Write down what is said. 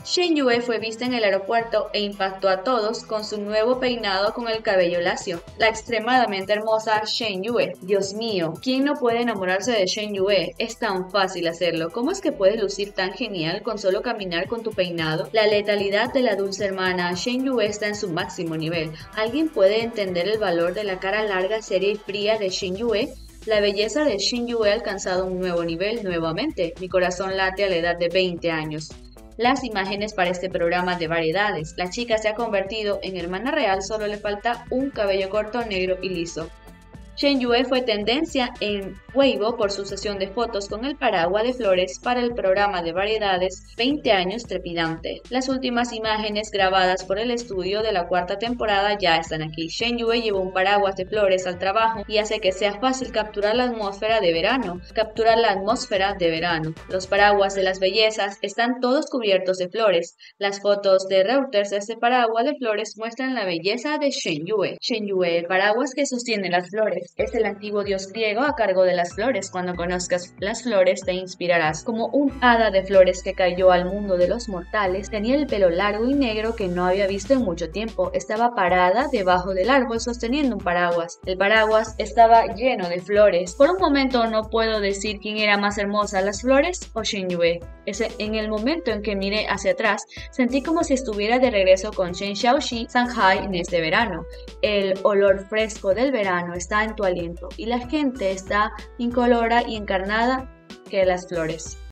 Shen Yue fue vista en el aeropuerto e impactó a todos con su nuevo peinado con el cabello lacio. La extremadamente hermosa Shen Yue. Dios mío, ¿quién no puede enamorarse de Shen Yue? Es tan fácil hacerlo. ¿Cómo es que puedes lucir tan genial con solo caminar con tu peinado? La letalidad de la dulce hermana Shen Yue está en su máximo nivel. ¿Alguien puede entender el valor de la cara larga, seria y fría de Shen Yue? La belleza de Shen Yue ha alcanzado un nuevo nivel nuevamente. Mi corazón late a la edad de 20 años. Las imágenes para este programa de variedades. La chica se ha convertido en hermana real, solo le falta un cabello corto, negro y liso. Shen Yue fue tendencia en Weibo por su sesión de fotos con el paraguas de flores para el programa de variedades 20 años trepidante. Las últimas imágenes grabadas por el estudio de la cuarta temporada ya están aquí. Shen Yue llevó un paraguas de flores al trabajo y hace que sea fácil capturar la atmósfera de verano. Los paraguas de las bellezas están todos cubiertos de flores. Las fotos de Reuters de este paraguas de flores muestran la belleza de Shen Yue. Shen Yue, el paraguas que sostiene las flores. Es el antiguo dios griego a cargo de las flores. Cuando conozcas las flores te inspirarás. Como un hada de flores que cayó al mundo de los mortales, tenía el pelo largo y negro que no había visto en mucho tiempo. Estaba parada debajo del árbol sosteniendo un paraguas. El paraguas estaba lleno de flores. Por un momento no puedo decir quién era más hermosa, las flores o Shen Yue. En el momento en que miré hacia atrás, sentí como si estuviera de regreso con Chen Xiaoxi, Shanghai en este verano. El olor fresco del verano está en tu aliento y la gente está incolora y encarnada que las flores.